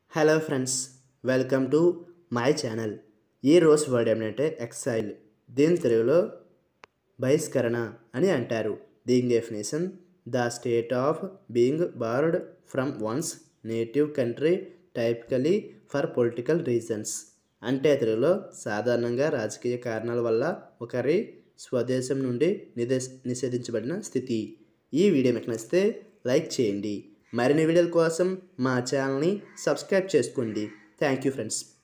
Hello friends, welcome to my channel. ఈ రోజు word ఏమంటే ఎక్సైల్. దీని తెలుగులో బహిష్కరణ అని అంటారు. దీని definition: the state of being barred from one's native country typically for political reasons. అంటే తెలుగులో సాధారణంగా రాజకీయ కారణాల వల్ల ఒకరి స్వదేశం నుండి నిషేధించబడిన స్థితి. ఈ వీడియో మీకు నచ్చితే లైక్ చేయండి. మరిన్ని వీడియోల కోసం మా ఛానల్ని సబ్స్క్రైబ్ చేసుకోండి. Thank you friends.